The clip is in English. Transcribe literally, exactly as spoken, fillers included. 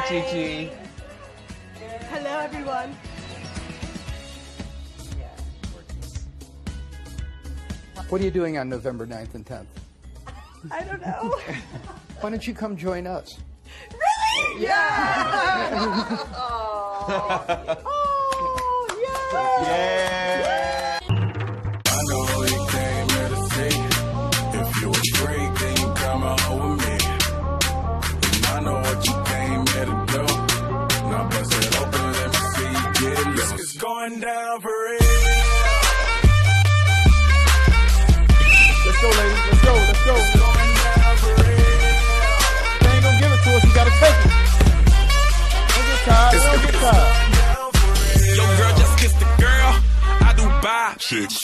Gigi. Hello, everyone. What are you doing on November ninth and tenth? I don't know. Why don't you come join us? Really? Yeah! oh, oh, yeah! Yeah! I know you came here to see. If you a freak, then you come out with me. And I know what you came here to do. Now bust it open, let me see you get loose. It's going down for real. Let's go, ladies. Let's go. Let's go. It's going down for real. They ain't gonna give it to us. You gotta take it. Don't get tired. Don't get tired. Yo, girl, just kiss the girl. I do buy. Chicks.